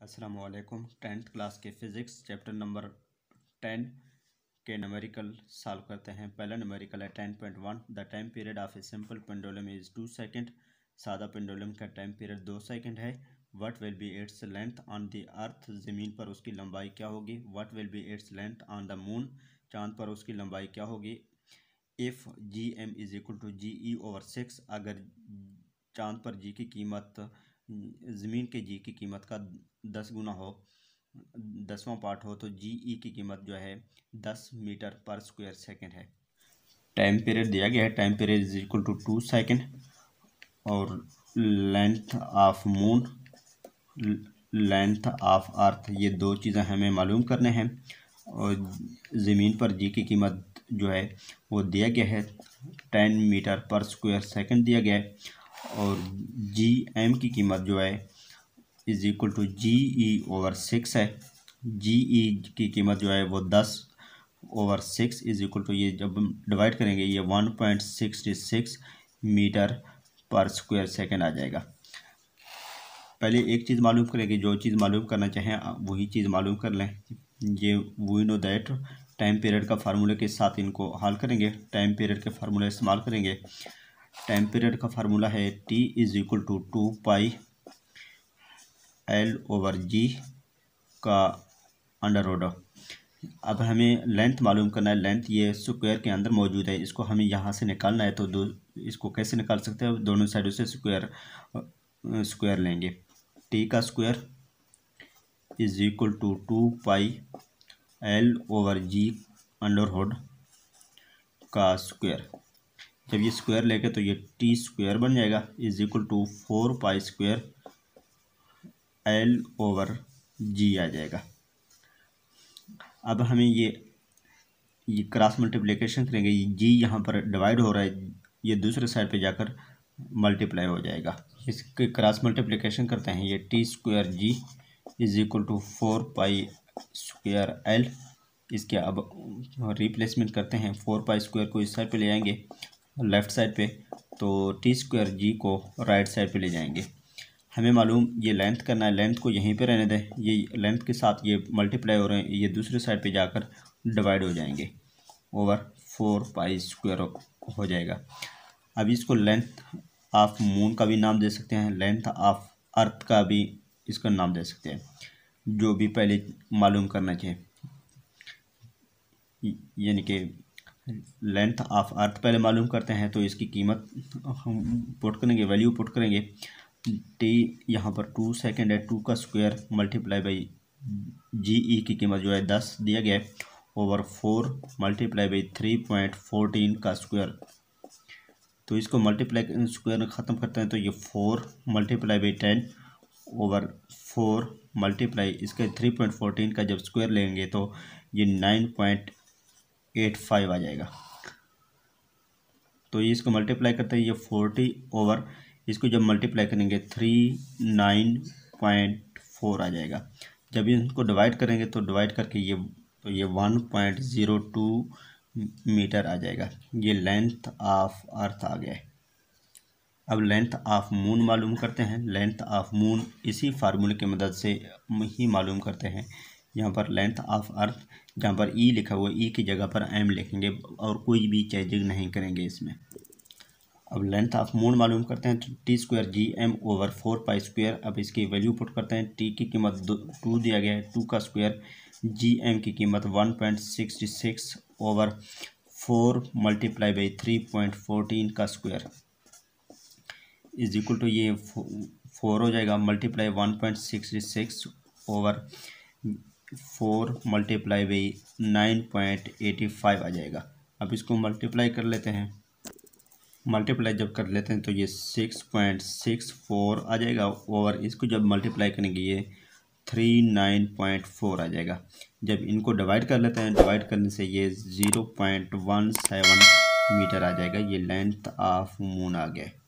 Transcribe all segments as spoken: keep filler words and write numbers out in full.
अस्सलाम वालेकुम। Tenth class के फ़िज़िक्स चैप्टर नंबर टेन के न्यूमेरिकल सॉल्व करते हैं। पहला न्यूमेरिकल है ten point one. The time period of a simple pendulum is two second. सादा पेंडुलम का टाइम पीरियड दो सेकंड है। What will be its length on the earth. ज़मीन पर उसकी लंबाई क्या होगी। What will be its length on the moon. चाँद पर उसकी लंबाई क्या होगी। If g m is equal to g e over six, अगर चाँद पर जी की कीमत ज़मीन के जी की कीमत का दस गुना हो, दसवां पार्ट हो, तो जी ई की कीमत जो है दस मीटर पर स्क्वायर सेकंड है। टाइम पीरियड दिया गया है, time period is equal to two second. और length of moon, length of earth, ये दो चीज़ें हमें मालूम करने हैं। और ज़मीन पर जी की कीमत जो है वो दिया गया है टेन मीटर पर स्क्वायर सेकंड दिया गया है। और जी एम की कीमत जो है is equal to g e over six है। जी ई की कीमत जो है वो दस over six is equal to, ये जब डिवाइड करेंगे ये one point sixty six metre पर स्क्वायर सेकंड आ जाएगा। पहले एक चीज़ मालूम करेंगे, जो चीज़ मालूम करना चाहें वही चीज़ मालूम कर लें। ये we know that time period का फार्मूले के साथ इनको हल करेंगे। टाइम पीरियड के फार्मूला इस्तेमाल करेंगे। टाइम पीरियड का फार्मूला है T is equal to two pi L over जी का अंडर रूट। अब हमें लेंथ मालूम करना है। लेंथ ये स्क्वायर के अंदर मौजूद है, इसको हमें यहाँ से निकालना है। तो दो इसको कैसे निकाल सकते हैं, दोनों साइडों से स्क्वायर स्क्वायर लेंगे। टी का square is equal to two pi L over ji under root का स्क्वायर। जब ये स्क्वायर लेंगे तो ये टी स्क्वायर बन जाएगा is equal to four pi square L over g आ जाएगा। अब हमें ये ये क्रॉस मल्टीप्लिकेशन करेंगे। जी यहाँ पर डिवाइड हो रहा है, ये दूसरे साइड पे जाकर मल्टीप्लाई हो जाएगा। इसके क्रॉस मल्टीप्लिकेशन करते हैं। ये T square ji is equal to four pi square l. इसके अब रिप्लेसमेंट करते हैं। फोर पाई स्क्वायर को इस साइड पे ले आएंगे लेफ़्ट साइड पे, तो टी स्क्वायर जी को राइट साइड पे ले जाएंगे। हमें मालूम ये लेंथ करना है, लेंथ को यहीं पे रहने दें। ये लेंथ के साथ ये मल्टीप्लाई हो रहे हैं, ये दूसरे साइड पे जाकर डिवाइड हो जाएंगे ओवर फोर पाई स्क्वायर हो जाएगा। अब इसको लेंथ ऑफ मून का भी नाम दे सकते हैं, लेंथ ऑफ अर्थ का भी इसका नाम दे सकते हैं, जो भी पहले मालूम करना चाहिए। यानी कि लेंथ ऑफ अर्थ पहले मालूम करते हैं, तो इसकी कीमत हम पुट करेंगे, वैल्यू पुट करेंगे। टी यहाँ पर टू सेकेंड है, टू का स्क्वायर मल्टीप्लाई बाई जी ई की कीमत जो है दस दिया गया है over four multiply by three point fourteen का स्क्वायर। तो इसको मल्टीप्लाई स्क्वायर ख़त्म करते हैं, तो ये four multiply by ten over four multiply इसके थ्री पॉइंट फोरटीन का जब स्क्वायर लेंगे तो ये नाइन पॉइंट एट फाइव आ जाएगा। तो ये इसको मल्टीप्लाई करते हैं, ये फोर्टी ओवर इसको जब मल्टीप्लाई करेंगे थ्री नाइन पॉइंट फोर आ जाएगा। जब इनको डिवाइड करेंगे तो डिवाइड करके ये तो ये one point zero two metre आ जाएगा। ये लेंथ ऑफ अर्थ आ गया है। अब लेंथ ऑफ मून मालूम करते हैं। लेंथ ऑफ मून इसी फार्मूले की मदद से ही मालूम करते हैं। यहाँ पर लेंथ ऑफ अर्थ जहाँ पर ई लिखा हुआ है, ई की जगह पर एम लिखेंगे और कोई भी चेंजिंग नहीं करेंगे इसमें। अब लेंथ ऑफ मून मालूम करते हैं, तो टी स्क्वायर जी m over four pi square. अब इसकी वैल्यू पुट करते हैं। टी की कीमत टू दिया गया है, टू का स्क्वायर। जी एम की कीमत one point sixty six over four multiply by three point fourteen का स्क्वायर इज इक्वल टू ये फोर हो जाएगा multiply one point sixty six over four multiply by nine point eighty five आ जाएगा। अब इसको मल्टीप्लाई कर लेते हैं। मल्टीप्लाई जब कर लेते हैं तो ये सिक्स पॉइंट सिक्स फोर आ जाएगा ओवर इसको जब मल्टीप्लाई करेंगे ये थ्री नाइन पॉइंट फोर आ जाएगा। जब इनको डिवाइड कर लेते हैं, डिवाइड करने से ये zero point one seven metre आ जाएगा। ये लेंथ ऑफ मून आ गया।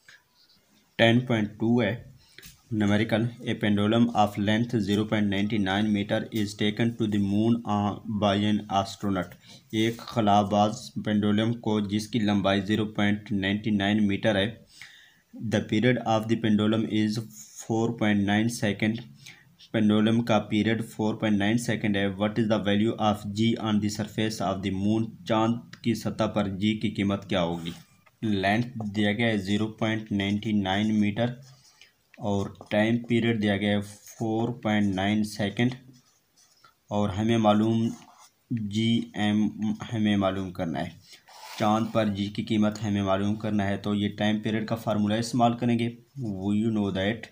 टेन पॉइंट टू है numerical. A pendulum of length zero point ninety nine metre is taken to the moon by an astronaut. एक खलाबाज पेंडुलम को जिसकी लंबाई zero point ninety nine metre है। The period of the pendulum is four point nine second. Pendulum का period four point nine second है। What is the value of G on the surface of the moon. चांद की सतह पर G की कीमत क्या होगी। लेंथ दिया गया है zero point ninety nine metre और टाइम पीरियड दिया गया है फोर पॉइंट नाइन सेकेंड और हमें मालूम जी एम हमें मालूम करना है। चांद पर जी की कीमत हमें मालूम करना है तो ये टाइम पीरियड का फार्मूला इस्तेमाल करेंगे। We you know that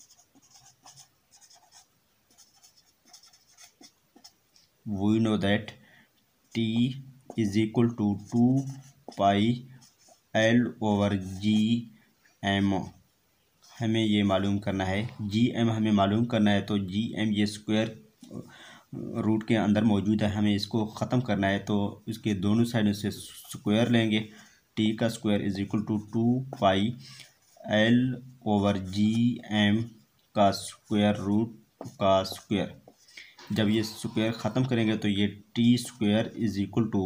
we know that T is equal to two pi L over G M. हमें ये मालूम करना है, जी एम हमें मालूम करना है तो जी एम ये स्क्वायर रूट के अंदर मौजूद है, हमें इसको ख़त्म करना है तो इसके दोनों साइडों से स्क्वायर लेंगे। टी का square is equal to two pi L over G M का स्क्वायर रूट का स्क्वायर। जब ये स्क्वायर ख़त्म करेंगे तो ये T square is equal to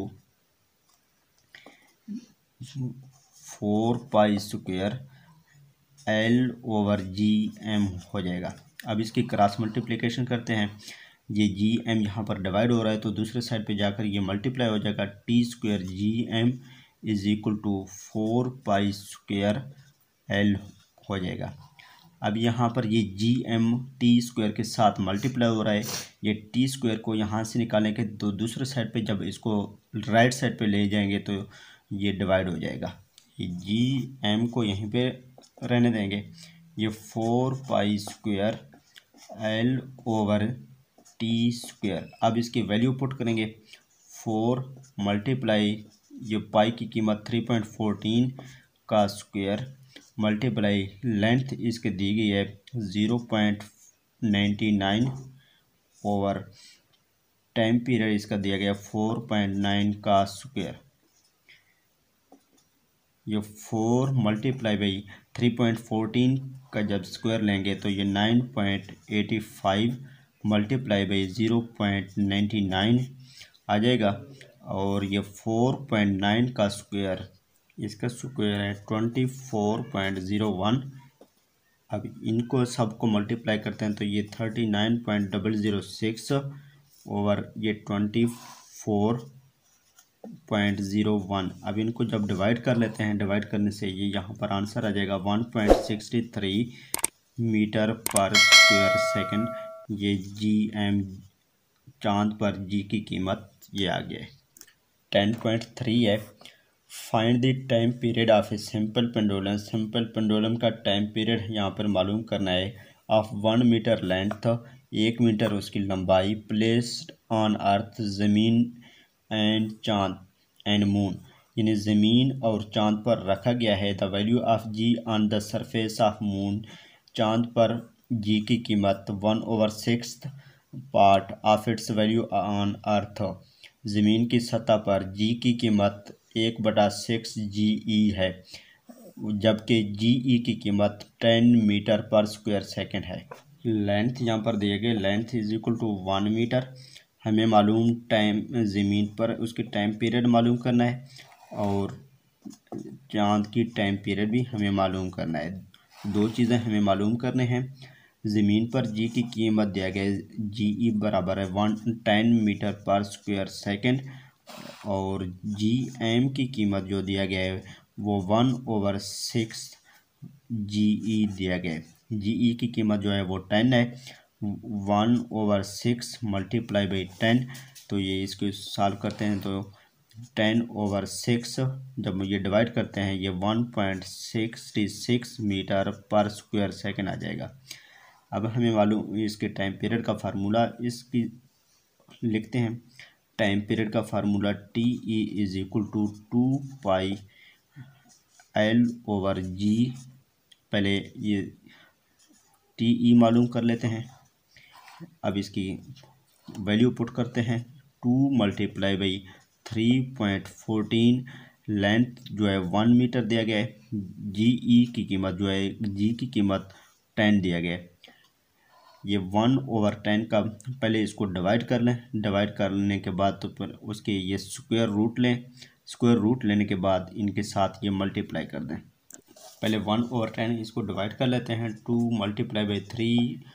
four pi square L over G M हो जाएगा। अब इसकी क्रॉस मल्टीप्लिकेशन करते हैं। ये जी एम यहाँ पर डिवाइड हो रहा है तो दूसरे साइड पे जाकर ये मल्टीप्लाई हो जाएगा। T square ji M is equal to four pi square L हो जाएगा। अब यहाँ पर ये जी एम टी स्क्वायर के साथ मल्टीप्लाई हो रहा है। ये टी स्क्वायर को यहाँ से निकालेंगे तो दूसरे साइड पे जब इसको राइट साइड पे ले जाएंगे तो ये डिवाइड हो जाएगा। ये जी एम को यहीं पे रहने देंगे। ये four pi square L over T square. अब इसकी वैल्यू पुट करेंगे। फोर मल्टीप्लाई ये पाई की कीमत थ्री पॉइंट फोरटीन का स्क्वायर मल्टीप्लाई लेंथ इसके दी गई है zero point ninety nine over time period इसका दिया गया फोर पॉइंट नाइन का स्क्वायर। ये four multiply by three point fourteen का जब स्क्वायर लेंगे तो ये nine point eighty five multiply by zero point ninety nine आ जाएगा और ये फोर पॉइंट नाइन का स्क्वायर इसका स्क्वायर है twenty four point zero one. अब इनको सबको मल्टीप्लाई करते हैं तो ये thirty nine point double zero six over ये twenty four point zero one. अब इनको जब डिवाइड कर लेते हैं, डिवाइड करने से ये यहाँ पर आंसर आ जाएगा one point sixty three metre पर स्क्वायर सेकंड। ये जी एम चांद पर जी की कीमत ये आ गया है। टेन पॉइंट थ्री है find the time period of a simple pendulum. Simple pendulum का टाइम पीरियड यहाँ पर मालूम करना है। ऑफ वन मीटर लेंथ एक मीटर उसकी लंबाई प्लेस्ड ऑन अर्थ ज़मीन एंड चांद एंड मून यानी ज़मीन और चांद पर रखा गया है। The value of G on the surface of moon. चांद पर जी की कीमत one over six part of its value on earth. ज़मीन की सतह पर जी की कीमत एक बटा सिक्स जी ई है जबकि जी ई की कीमत टेन मीटर पर स्क्वायर सेकंड है। लेंथ यहाँ पर दिए गए length is equal to one metre. हमें मालूम टाइम ज़मीन पर उसकी टाइम पीरियड मालूम करना है और चांद की टाइम पीरियड भी हमें मालूम करना है। दो चीज़ें हमें मालूम करने हैं। ज़मीन पर जी की कीमत दिया गया है जी ई बराबर है वन टेन मीटर पर स्क्वायर सेकंड और जी एम की कीमत जो दिया गया है वो one over six G E दिया गया है। जी ई की कीमत जो है वो टेन है। One over six multiply by ten तो ये इसको सॉल्व करते हैं तो टेन ओवर सिक्स जब ये डिवाइड करते हैं ये one point sixty six metre पर स्क्वायर सेकंड आ जाएगा। अब हमें मालूम इसके टाइम पीरियड का फार्मूला इसकी लिखते हैं। टाइम पीरियड का formula T E is equal to two pi L over G. पहले ये टी ई मालूम कर लेते हैं। अब इसकी वैल्यू पुट करते हैं। Two multiply by three point fourteen length जो है वन मीटर दिया गया है। जी ई की कीमत जो है जी की कीमत टेन दिया गया है। ये वन ओवर टेन का पहले इसको डिवाइड कर लें। डिवाइड करने के बाद तो फिर उसके ये स्क्वायर रूट लें। स्क्वायर रूट लेने के बाद इनके साथ ये मल्टीप्लाई कर दें। पहले वन ओवर टेन इसको डिवाइड कर लेते हैं। Two multiply by three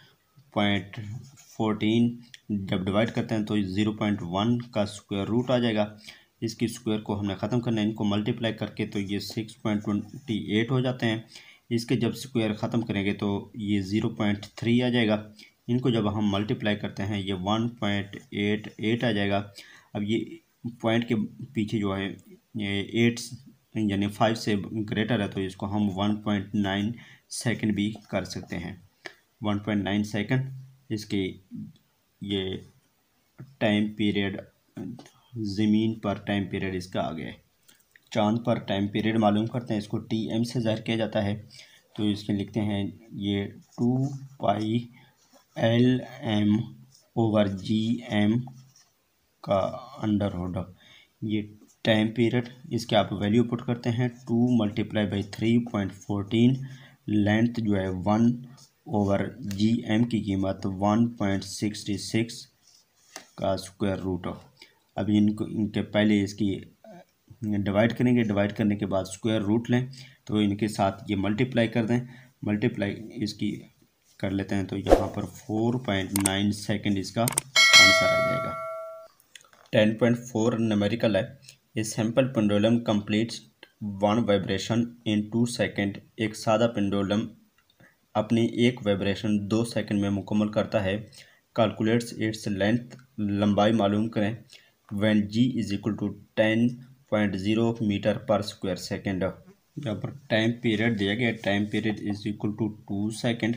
point fourteen जब डिवाइड करते हैं तो ज़ीरो पॉइंट वन का स्क्वायर रूट आ जाएगा। इसकी स्क्वायर को हमने ख़त्म करना है, इनको मल्टीप्लाई करके तो ये सिक्स पॉइंट ट्वेंटी एट हो जाते हैं। इसके जब स्क्वायर ख़त्म करेंगे तो ये ज़ीरो पॉइंट थ्री आ जाएगा। इनको जब हम मल्टीप्लाई करते हैं ये वन पॉइंट एट एट आ जाएगा। अब ये पॉइंट के पीछे जो है ये एट यानी फाइव से ग्रेटर है तो इसको हम वन पॉइंट नाइन सेकेंड भी कर सकते हैं। वन पॉइंट नाइन सेकेंड इसके ये टाइम पीरियड ज़मीन पर टाइम पीरियड इसका आ गया है। चांद पर टाइम पीरियड मालूम करते हैं, इसको टी एम से ज़ाहिर किया जाता है। तो इसके लिखते हैं ये two pi L M over G M का अंडर रूट ये टाइम पीरियड। इसके आप वैल्यू पुट करते हैं two multiply by three point fourteen, length जो है वन ओवर जी एम की कीमत वन पॉइंट सिक्सटी सिक्स का स्क्वायर रूट। अब इनको इनके पहले इसकी डिवाइड करेंगे, डिवाइड करने के बाद स्क्वायर रूट लें तो इनके साथ ये मल्टीप्लाई कर दें। मल्टीप्लाई इसकी कर लेते हैं तो यहाँ पर फोर पॉइंट नाइन सेकेंड इसका आंसर आ जाएगा। टेन पॉइंट फोर न्यूमेरिकल है। A simple pendulum completes one vibration in two second. एक सादा पेंडुलम अपनी एक वाइब्रेशन दो सेकंड में मुकम्मल करता है। कैलकुलेट्स इट्स लेंथ, लंबाई मालूम करें। When G is equal to ten point zero metre पर स्क्वायर सेकेंड। यहाँ पर टाइम पीरियड दिया गया, time period is equal to two second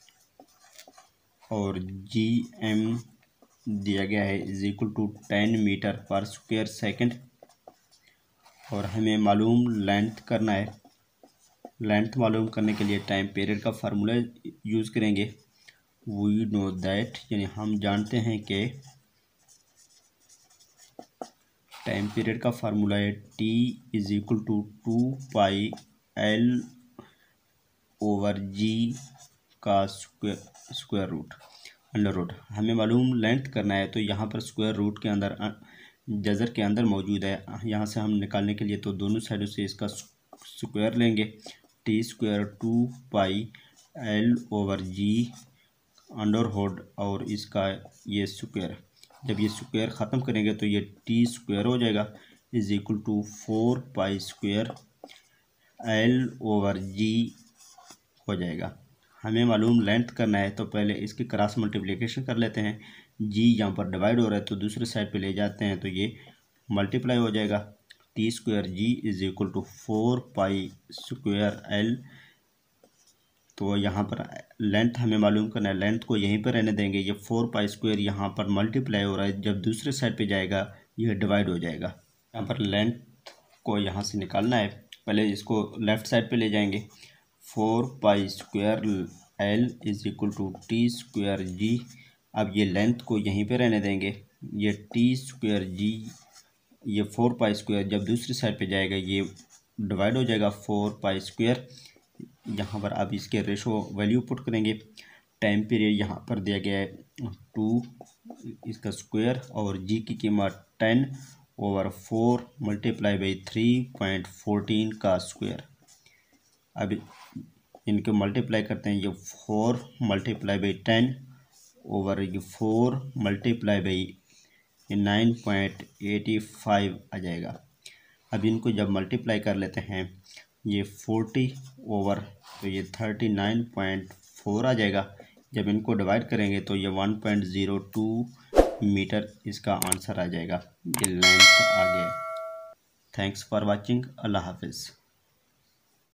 और जी एम दिया गया है is equal to ten metre पर स्क्वायर सेकेंड। और हमें मालूम लेंथ करना है। लेंथ मालूम करने के लिए टाइम पीरियड का फार्मूला यूज़ करेंगे। वी नो दैट यानी हम जानते हैं कि टाइम पीरियड का फार्मूला है T is equal to two pi L over जी का square square root under root. हमें मालूम लेंथ करना है तो यहाँ पर स्क्वायर रूट के अंदर जज़र के अंदर मौजूद है। यहाँ से हम निकालने के लिए तो दोनों साइडों से इसका स्क्वायर लेंगे। T square two pi L over जी अंडर रूट और इसका ये स्क्वायर। जब ये स्क्वायर ख़त्म करेंगे तो ये टी स्क्वायर हो जाएगा is equal to four pi square L over G हो जाएगा। हमें मालूम लेंथ करना है तो पहले इसकी क्रॉस मल्टीप्लिकेशन कर लेते हैं। जी यहाँ पर डिवाइड हो रहा है तो दूसरे साइड पे ले जाते हैं तो ये मल्टीप्लाई हो जाएगा। T square ji is equal to four pi square L. तो यहाँ पर लेंथ हमें मालूम करना है, लेंथ को यहीं पर रहने देंगे। ये फोर पाई स्क्वायर यहाँ पर मल्टीप्लाई हो रहा है, जब दूसरे साइड पे जाएगा यह डिवाइड हो जाएगा। यहाँ पर लेंथ को यहाँ से निकालना है, पहले इसको लेफ़्ट साइड पे ले जाएंगे। Four pi square L is equal to T square G. अब ये लेंथ को यहीं पे रहने देंगे। ये टी स्क्वायर जी ये फोर पाई स्क्वायर जब दूसरी साइड पे जाएगा ये डिवाइड हो जाएगा फोर पाई स्क्वायर। यहाँ पर अब इसके रेशो वैल्यू पुट करेंगे। टाइम पीरियड यहाँ पर दिया गया है टू इसका स्क्वायर और जी की कीमत ten over four multiply by three point fourteen का स्क्वायर। अब इनको मल्टीप्लाई करते हैं। ये four multiply by ten over ये four multiply by nine point eighty five आ जाएगा। अब इनको जब मल्टीप्लाई कर लेते हैं ये फोर्टी ओवर तो ये थर्टी नाइन पॉइंट फोर आ जाएगा। जब इनको डिवाइड करेंगे तो ये one point zero two metre इसका आंसर आ जाएगा। ये लेंथ आ गया। Thanks for watching. अल्लाह हाफिज़।